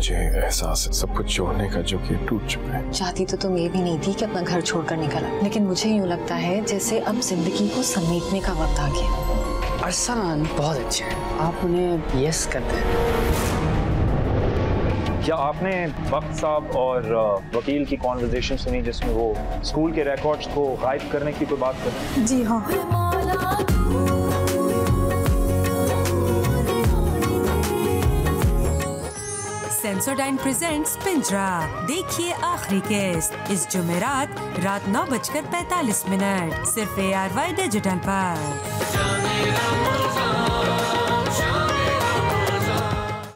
मुझे एहसास है सब कुछ जोड़ने का जो कि टूट चुका है। चाहती तो तुम ये भी नहीं थी कि अपना घर छोड़कर निकला, लेकिन मुझे यूँ लगता है जैसे अब जिंदगी को समेटने का वक्त आ गया। अरसान बहुत अच्छे हैं, आप उन्हें यस कर दें। क्या आपने वक्त साहब और वकील की कॉन्वर्सेशन सुनी जिसमें वो स्कूल के रिकॉर्ड्स को गायब करने की कोई बात कर रहे हैं? जी हाँ। सेंसोडाइन प्रेजेंट्स पिंजरा, देखिए आखिरी किस्त इस जुमेरात रात 9:45 सिर्फ ARY डिजिटल पर।